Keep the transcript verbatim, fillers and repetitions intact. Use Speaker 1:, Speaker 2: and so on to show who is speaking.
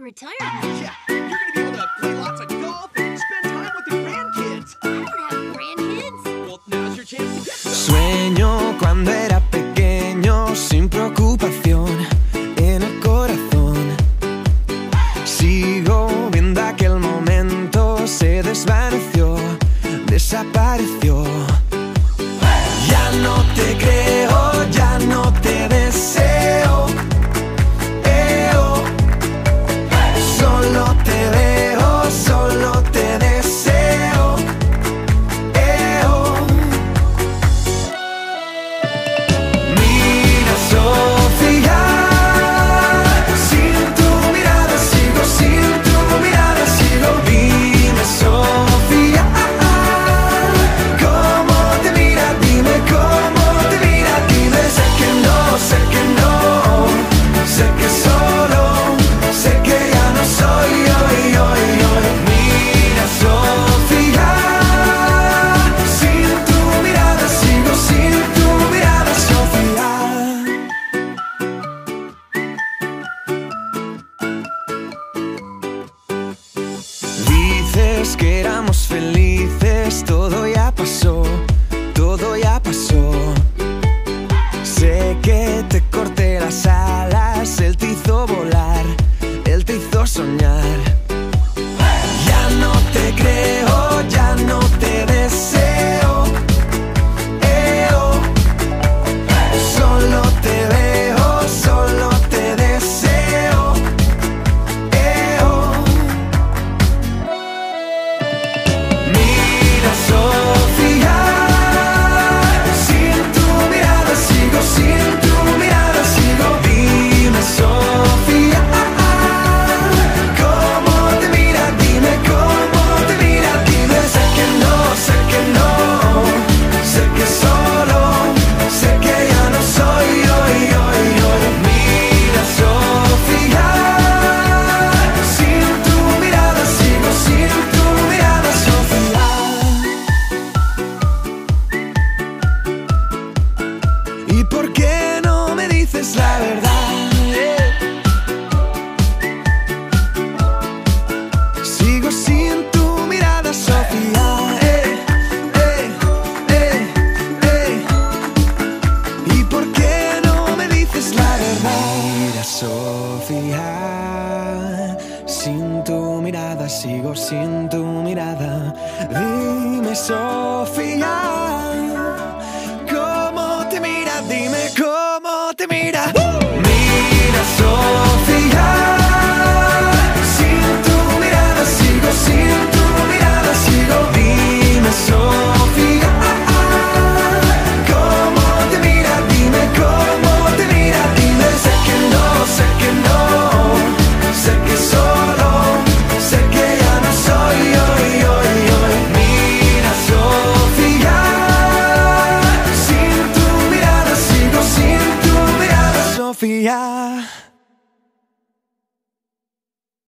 Speaker 1: retirement.
Speaker 2: Yeah, you're gonna be able to play lots of golf and spend time with your grandkids.
Speaker 1: I don't have grandkids.
Speaker 2: Well, now's your chance to get some.
Speaker 3: Sueño cuando era pequeño, sin preocupación en el corazón. Sigo viendo aquel momento, se desvaneció, desapareció. Ya no te creo, ya no te deseo. Eo. Solo te veo, solo te deseo. Eo. Mira, Sofía, sin tu mirada sigo, sin tu mirada sigo. Dime, Sofía, cómo te mira, dime cómo te mira, dime. Sé que no, sé que no, sé que solo, sé que ya no soy yo, yo, yo. Mira, Sofía, sin tu mirada sigo, sin tu mirada, Sofía. Dices que éramos felices, todo ya pasó, todo ya pasó. Sé que te corté las alas, él te hizo volar, él te hizo soñar. Ya no te creo, ya no te deseo. Eo. Solo te veo, solo te deseo. Eo. Mira, Sofía, sin tu mirada sigo, sin tu mirada sigo. Dime, Sofía, cómo te mira, dime cómo te mira, dime. Sé que no, sé que no, sé que solo, sé que ya no soy yo, yo, yo. Mira, Sofía, sin tu mirada sigo, sin tu mirada, Sofía. ¿Y por qué no me dices la verdad? Eh. Sigo sin tu mirada, Sofía. Eh, eh, eh, eh. ¿Y por qué no me dices la verdad? Mira, Sofía, sin tu mirada sigo, sin tu mirada. Dime, Sofía, cómo te mira, dime cómo te mira. Mira, Sofía, sin tu mirada sigo, sin tu mirada sigo. Dime, Sofía, cómo te mira, dime cómo te mira, dime. Sé que no, sé que no, sé que solo, sé que ya no soy yo, yo, yo. Mira, Sofía, sin tu mirada sigo, sin tu mirada, Sofía.